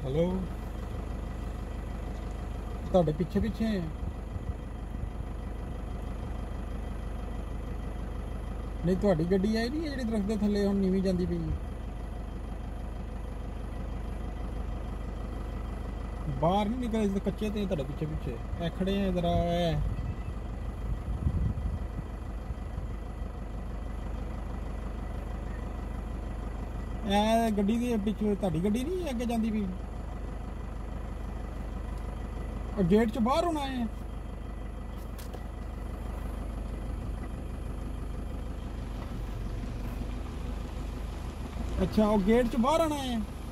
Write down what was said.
hello ਤੁਹਾਡੇ ਪਿੱਛੇ ਪਿੱਛੇ ਨਹੀਂ ਤੁਹਾਡੀ ਗੱਡੀ ਆਈ ਨਹੀਂ ਜਿਹੜੀ ਦਰਖਤ ਦੇ ਥੱਲੇ ਹੁਣ ਨੀਵੀਂ ਜਾਂਦੀ ਪਈ ਬਾਹਰ ਨਹੀਂ ਨਿਕਲੇ ਇਸ ਕੱਚੇ ਤੇ ਤੁਹਾਡੇ ਪਿੱਛੇ ਪਿੱਛੇ ਐ ਖੜੇ ਆ ਜਰਾ ਐ ਗੱਡੀ ਦੇ ਪਿੱਛੇ ਤੁਹਾਡੀ ਗੱਡੀ ਨਹੀਂ ਅੱਗੇ ਜਾਂਦੀ ਪਈ और गेट च बाहर होना है अच्छा और गेट च बाहर आना है